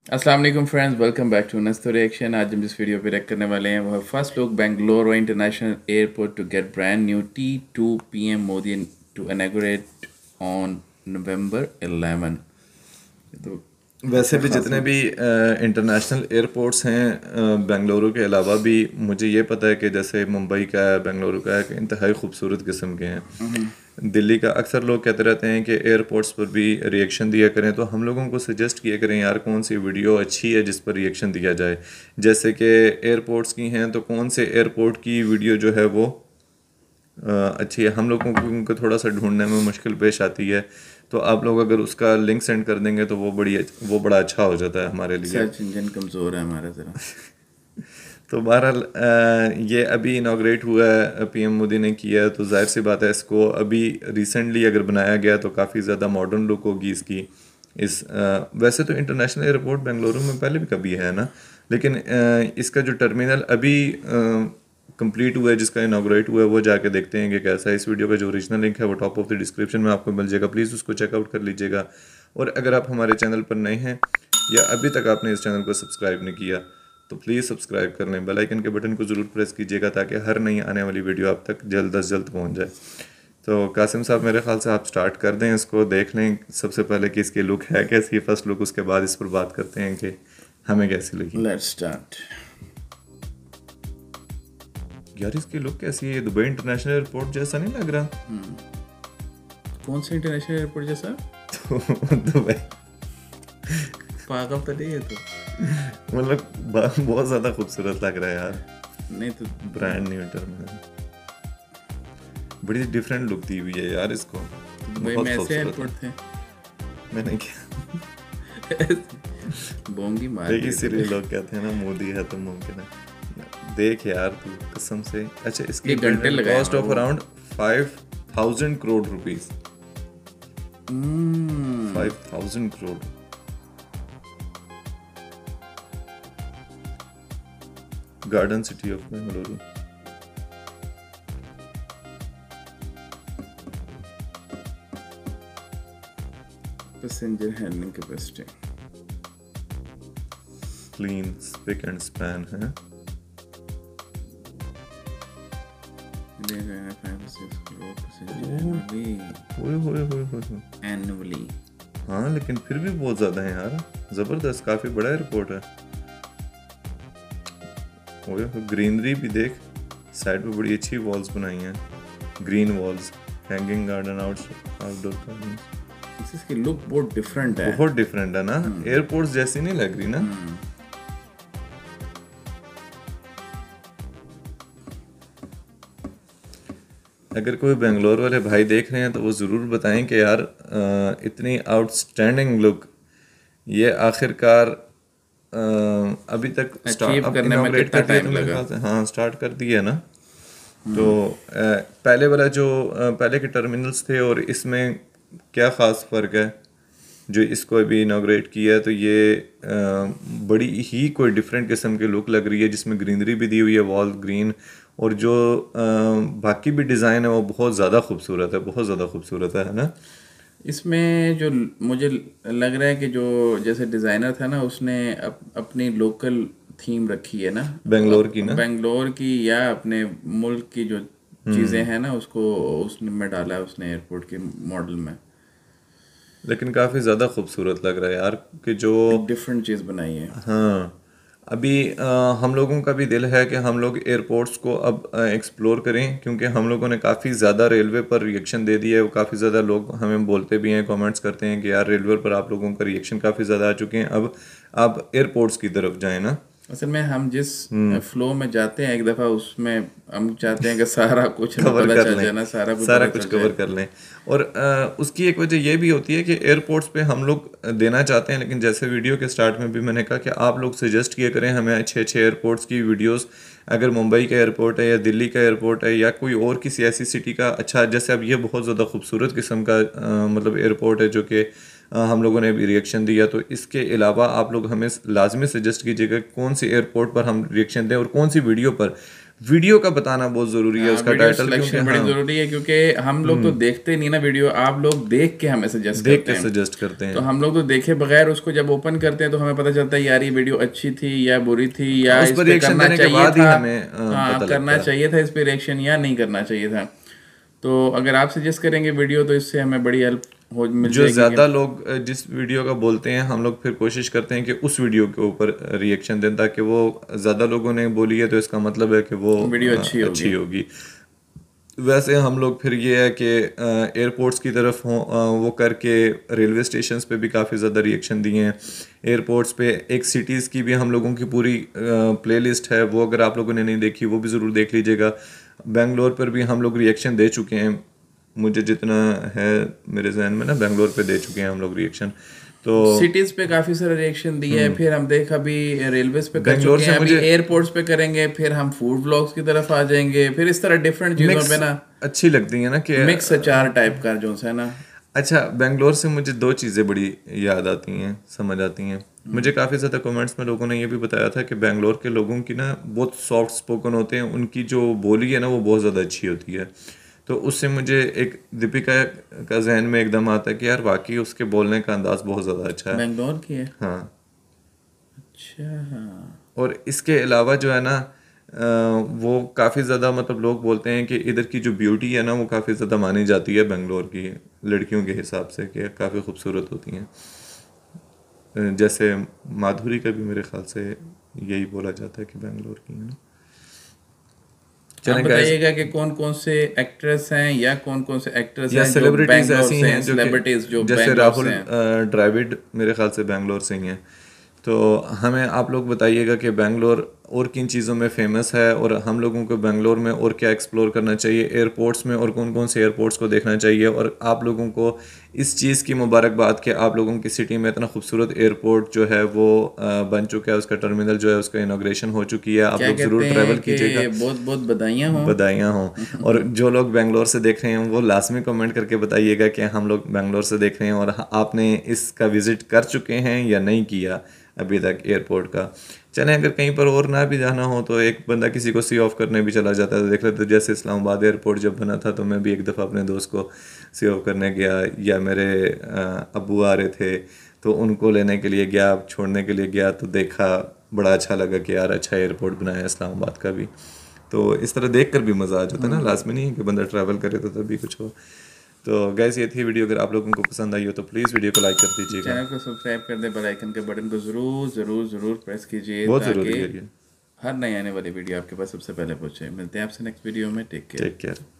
अस्सलाम वालेकुम friends, welcome back to नस्तो रिएक्शन। आज हम जिस वीडियो पे रिएक्ट करने वाले हैं वह first look Bengaluru international airport to get brand new T2 PM Modi to inaugurate on November 11। तो वैसे अच्छा भी खासा। जितने भी इंटरनेशनल एयरपोर्ट्स हैं बेंगलुरु के अलावा भी मुझे ये पता है कि जैसे मुंबई का है, बेंगलुरु का है, कि इंतहाई खूबसूरत किस्म के हैं। दिल्ली का अक्सर लोग कहते रहते हैं कि एयरपोर्ट्स पर भी रिएक्शन दिया करें, तो हम लोगों को सजेस्ट किया करें यार कौन सी वीडियो अच्छी है जिस पर रिएक्शन दिया जाए। जैसे कि एयरपोर्ट्स की हैं तो कौन से एयरपोर्ट की वीडियो जो है वो अच्छी है। हम लोगों को उनको थोड़ा सा ढूंढने में मुश्किल पेश आती है, तो आप लोग अगर उसका लिंक सेंड कर देंगे तो वो बड़ा अच्छा हो जाता है हमारे लिए। सर्च इंजन कमज़ोर है हमारा ज़रा। तो बहरहाल ये अभी इनाग्रेट हुआ है, पीएम मोदी ने किया है, तो जाहिर सी बात है इसको अभी रिसेंटली अगर बनाया गया तो काफ़ी ज़्यादा मॉडर्न लुक होगी इसकी। वैसे तो इंटरनेशनल एयरपोर्ट बेंगलुरु में पहले भी कभी है ना, लेकिन इसका जो टर्मिनल अभी कंप्लीट हुआ है, जिसका इनाग्रेट हुआ है, वो जाके देखते हैं कि कैसा है। इस वीडियो का जो ओरिजिनल लिंक है वो टॉप ऑफ द डिस्क्रिप्शन में आपको मिल जाएगा, प्लीज़ उसको चेकआउट कर लीजिएगा। और अगर आप हमारे चैनल पर नए हैं या अभी तक आपने इस चैनल को सब्सक्राइब नहीं किया तो प्लीज़ सब्सक्राइब कर लें, बेल आइकन के बटन को ज़रूर प्रेस कीजिएगा ताकि हर नई आने वाली वीडियो आप तक जल्द अज जल्द पहुंच जाए। तो कासिम साहब, मेरे ख्याल से आप स्टार्ट कर दें, इसको देख लें सबसे पहले कि इसकी लुक है कैसी, फर्स्ट लुक, उसके बाद इस पर बात करते हैं कि हमें कैसी लगी। Let's start. यार इसकी लुक कैसी है? दुबई इंटरनेशनल एयरपोर्ट जैसा नहीं लग रहा? कौन सा इंटरनेशनल एयरपोर्ट जैसा? तो दुबई पागल तो नहीं है तो? मतलब बहुत ज़्यादा खूबसूरत लग रहा है यार। नहीं तो ब्रांड न्यू टर्मिनल, बड़ी डिफरेंट लुक दी हुई है यार इसको, दुबई बहुत में ऐसे खूबसूरत एयरपोर्ट है। थे? मैंने क्या बोंगी मार देखिए, दी इसीलिए तूने। लोग कहते हैं ना मोदी है तो मुमकिन है। देख यार तू कसम से। अच्छा, इसकी ये घंटे लगाए कॉस्ट हैं ऑफ वो। Around 5,000 crore rupees. 5,000 crore. Garden city of Bengaluru. Passenger handling capacity. Clean spick and span है। एनुअली। हाँ लेकिन फिर भी बहुत ज़्यादा है यार, ज़बरदस्त, काफ़ी बड़ा एयरपोर्ट है। ओए ग्रीनरी भी देख, साइड पे बड़ी अच्छी वॉल्स बनाई हैं, green walls, hanging garden, outdoor garden. इसकी लुक बहुत डिफरेंट है। बहुत डिफरेंट है ना, एयरपोर्ट्स जैसी नहीं लग रही ना। अगर कोई बेंगलोर वाले भाई देख रहे हैं तो वो ज़रूर बताएं कि यार इतनी आउटस्टैंडिंग लुक ये आखिरकार अभी तक अचीव अब करने में इनॉग्रेट कितना कर दिया तो टाइम मेरे लगा? ख्याल से, हाँ स्टार्ट कर दिया ना। तो पहले वाला जो पहले के टर्मिनल्स थे और इसमें क्या ख़ास फ़र्क है जो इसको अभी इनाग्रेट किया है? तो ये बड़ी ही कोई डिफरेंट किस्म की लुक लग रही है, जिसमें ग्रीनरी भी दी हुई है, वॉल ग्रीन, और जो बाकी भी डिज़ाइन है वो बहुत ज़्यादा खूबसूरत है, बहुत ज़्यादा खूबसूरत है ना। इसमें जो मुझे लग रहा है कि जो जैसे डिज़ाइनर था ना उसने अपनी लोकल थीम रखी है ना, बेंगलोर की ना। बेंगलोर की या अपने मुल्क की जो चीज़ें हैं ना उसको उसने में डाला है उसने एयरपोर्ट के मॉडल में। लेकिन काफ़ी ज़्यादा खूबसूरत लग रहा है यार कि जो एक डिफरेंट चीज़ बनाई है। हाँ। अभी हम लोगों का भी दिल है कि हम लोग एयरपोर्ट्स को अब एक्सप्लोर करें, क्योंकि हम लोगों ने काफ़ी ज़्यादा रेलवे पर रिएक्शन दे दिया है। वो काफ़ी ज़्यादा लोग हमें बोलते भी हैं, कमेंट्स करते हैं कि यार रेलवे पर आप लोगों का रिएक्शन काफ़ी ज़्यादा आ चुके हैं, अब आप एयरपोर्ट्स की तरफ जाएं ना। असल में हम जिस फ्लो में जाते हैं एक दफ़ा उसमें हम चाहते हैं कि सारा कुछ हमें कवर पता कर चल लें, जाए ना, सारा कुछ सारा पता कुछ चल कवर जाए। कर लें। और उसकी एक वजह ये भी होती है कि एयरपोर्ट्स पे हम लोग देना चाहते हैं, लेकिन जैसे वीडियो के स्टार्ट में भी मैंने कहा कि आप लोग सजेस्ट किया करें हमें अच्छे अच्छे एयरपोर्ट्स की वीडियोस। अगर मुंबई का एयरपोर्ट है या दिल्ली का एयरपोर्ट है या कोई और किसी ऐसी सिटी का, अच्छा जैसे अब ये बहुत ज़्यादा खूबसूरत किस्म का मतलब एयरपोर्ट है जो कि हम लोगों ने भी रिएक्शन दिया, तो इसके अलावा आप लोग हमें लाजमी सजेस्ट कीजिएगा कौन सी एयरपोर्ट पर हम रिएक्शन दें और कौन सी वीडियो पर। वीडियो का बताना बहुत ज़रूरी है, उसका वीडियो टाइटल, क्योंकि सिलेक्शन बड़ी जरूरी है, क्योंकि हम लोग तो देखते नहीं ना वीडियो, आप लोग देख के हमें सजेस्ट देख करते के हैं। सजेस्ट करते तो हैं। हम लोग तो देखे बगैर उसको जब ओपन करते हैं तो हमें पता चलता है यार ये वीडियो अच्छी थी या बुरी थी, या उस इस पर पे रिएक्शन करना देने के चाहिए बाद ही था। हमें हाँ, पता करना लगता है। चाहिए था इस पे रिएक्शन या नहीं करना चाहिए था। तो अगर आप सजेस्ट करेंगे वीडियो तो इससे हमें बड़ी हेल्प हो मिल जो जाएगी ज़्यादा लोग जिस वीडियो का बोलते हैं, हम लोग फिर कोशिश करते हैं कि उस वीडियो के ऊपर रिएक्शन दें, ताकि वो ज़्यादा लोगों ने बोली है तो इसका मतलब है कि वो वीडियो अच्छी होगी। अच्छी होगी। वैसे हम लोग फिर ये है कि एयरपोर्ट्स की तरफ हों, वो करके रेलवे स्टेशंस पे भी काफ़ी ज़्यादा रिएक्शन दिए हैं। एयरपोर्ट्स पे एक सिटीज़ की भी हम लोगों की पूरी प्लेलिस्ट है, वो अगर आप लोगों ने नहीं देखी वो भी ज़रूर देख लीजिएगा। बेंगलोर पर भी हम लोग रिएक्शन दे चुके हैं, मुझे जितना है मेरे जहन में ना, बेंगलोर पे दे चुके हैं हम लोग रिएक्शन। तो सिटीज पे काफी सारा रिएक्शन दिया है, फिर हम देख अभी रेलवेज पे कर बेंगलोर चुके से हैं, अभी मुझे एयरपोर्ट्स पे करेंगे, फिर हम फूड ब्लॉग्स की तरफ आ जाएंगे, फिर इस तरह डिफरेंट चीजों पे मिक्स ना अच्छी लगती है ना कि मिक्स अचार टाइप का जो है ना। अच्छा, बेंगलोर से मुझे दो चीज़ें बड़ी याद आती हैं, समझ आती हैं। मुझे काफ़ी ज़्यादा कमेंट्स में लोगों ने ये भी बताया था कि बेंगलोर के लोगों की ना बहुत सॉफ्ट स्पोकन होते हैं, उनकी जो बोली है ना वो बहुत ज़्यादा अच्छी होती है। तो उससे मुझे एक दीपिका का जहन में एकदम आता है कि यार वाकई उसके बोलने का अंदाज़ बहुत ज़्यादा अच्छा है। बेंगलोर की है। हाँ, अच्छा। और इसके अलावा जो है ना वो काफ़ी ज़्यादा मतलब लोग बोलते हैं कि इधर की जो ब्यूटी है ना वो काफ़ी ज़्यादा मानी जाती है बेंगलोर की लड़कियों के हिसाब से, कि काफ़ी खूबसूरत होती हैं। जैसे माधुरी का भी मेरे ख्याल से यही बोला जाता है कि बेंगलोर की है ना। आप चलें गाइस, बताइएगा कि कौन कौन से एक्ट्रेस हैं या कौन कौन से एक्टर्स या हैं जो सेलिब्रिटीज़ बैंगलोर ऐसी से हैं, हैं जो कि सेलिब्रिटीज जो जैसे बैंगलोर से राहुल हैं। द्रविड़ मेरे ख्याल से बेंगलोर से ही हैं। तो हमें आप लोग बताइएगा कि बेंगलोर और किन चीज़ों में फ़ेमस है, और हम लोगों को बेंगलोर में और क्या एक्सप्लोर करना चाहिए, एयरपोर्ट्स में और कौन कौन से एयरपोर्ट्स को देखना चाहिए। और आप लोगों को इस चीज़ की मुबारकबाद कि आप लोगों की सिटी में इतना खूबसूरत एयरपोर्ट जो है वो बन चुका है, उसका टर्मिनल जो है उसका इनाग्रेशन हो चुकी है। आप क्या लोग कहते ज़रूर हैं ट्रैवल कि कीजिएगा। बहुत बहुत बधाइयाँ हों। बधाइयाँ हों। और जो लोग बेंगलोर से देख रहे हैं वो लाजमी कमेंट करके बताइएगा कि हम लोग बेंगलोर से देख रहे हैं और आपने इसका विज़िट कर चुके हैं या नहीं किया अभी तक एयरपोर्ट का। चलें, अगर कहीं पर और ना भी जाना हो तो एक बंदा किसी को सी ऑफ करने भी चला जाता है। देख लेते, जैसे इस्लामाबाद एयरपोर्ट जब बना था तो मैं भी एक दफ़ा अपने दोस्त को सी ऑफ करने गया, या मेरे अब्बू आ रहे थे तो उनको लेने के लिए गया, छोड़ने के लिए गया, तो देखा बड़ा अच्छा लगा कि यार अच्छा एयरपोर्ट बनाया है इस्लामाबाद का भी। तो इस तरह देख कर भी मज़ा आ जाता है ना, लाजमी नहीं है कि बंदा ट्रैवल करे तो तभी कुछ हो। तो गैस ये थी वीडियो, अगर आप लोगों को पसंद आई हो तो प्लीज़ वीडियो को लाइक कर दीजिएगा, चैनल को सब्सक्राइब कर दें, बेल आइकन के बटन को ज़रूर ज़रूर ज़रूर प्रेस कीजिए बहुत ताकि ज़रूरी है ये। हर नई आने वाली वीडियो आपके पास सबसे पहले पहुंचे। मिलते हैं आपसे नेक्स्ट वीडियो में। Take care. Take care.